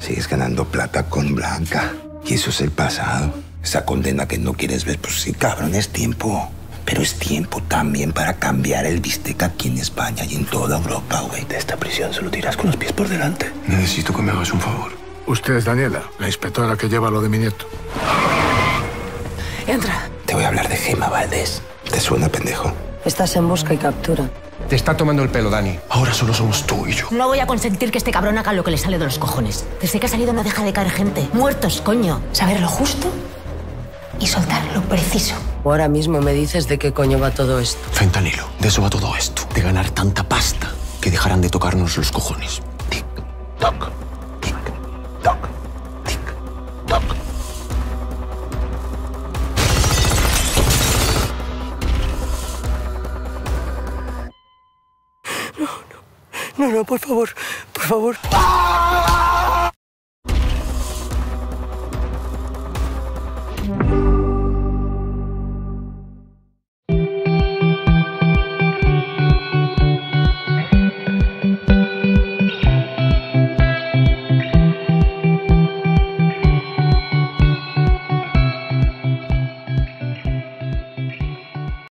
Sigues ganando plata con Blanca. Y eso es el pasado. Esa condena que no quieres ver, pues sí, cabrón, es tiempo. Pero es tiempo también para cambiar el bistec aquí en España y en toda Europa, güey. De esta prisión solo tiras con los pies por delante. Necesito que me hagas un favor. Usted es Daniela, la inspectora que lleva lo de mi nieto. Entra. Te voy a hablar de Gemma Valdés. ¿Te suena, pendejo? Estás en busca y captura. Te está tomando el pelo, Dani. Ahora solo somos tú y yo. No voy a consentir que este cabrón haga lo que le sale de los cojones. Desde que ha salido no deja de caer gente. Muertos, coño. Saber lo justo y soltar lo preciso. Ahora mismo me dices de qué coño va todo esto. Fentanilo. De eso va todo esto. De ganar tanta pasta que dejarán de tocarnos los cojones. Tic, toc. Tic, toc. Tic, toc. No, por favor, por favor.